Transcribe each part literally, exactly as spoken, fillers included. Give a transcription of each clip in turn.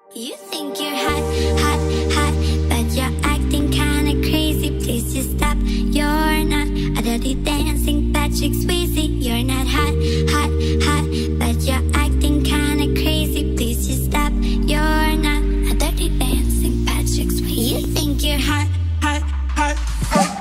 You think you're hot, hot, hot, but you're acting kinda crazy. Please just stop. You're not a dirty dancing Patrick Swayze. You're not hot, hot, hot, but you're acting kinda crazy. Please just stop. You're not a dirty dancing Patrick Swayze. You think you're hot, hot, hot, hot.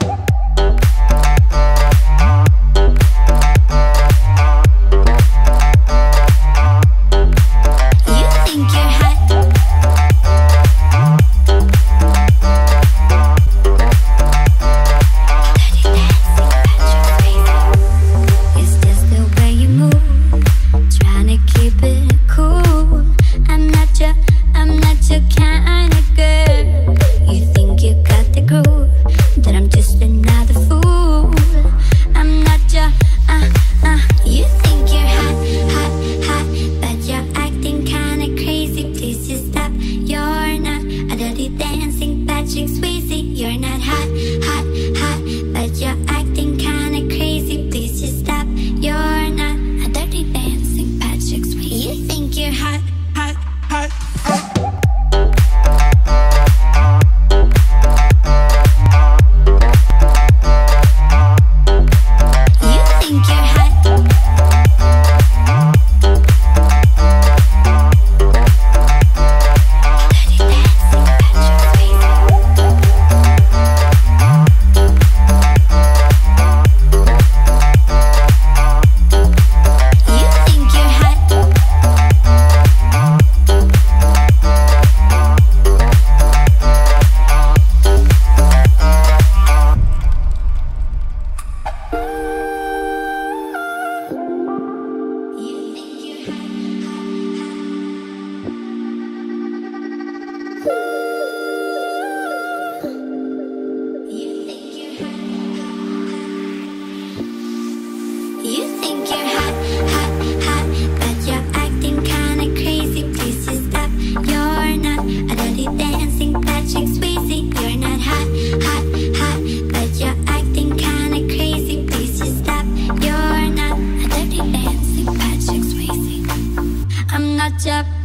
You're not hot, hot, hot, but you're acting kinda crazy. Please just stop. You're not a dirty dancing Patrick Swayze. You think you're hot, hot, hot, hot. You think you're hot. You think you're hot, hot, hot, but you're acting kinda crazy. Please just stop. You're not a dirty dancing Patrick Swayze. You're not hot, hot, hot, but you're acting kinda crazy. Please just stop. You're not a dirty dancing Patrick Swayze. I'm not your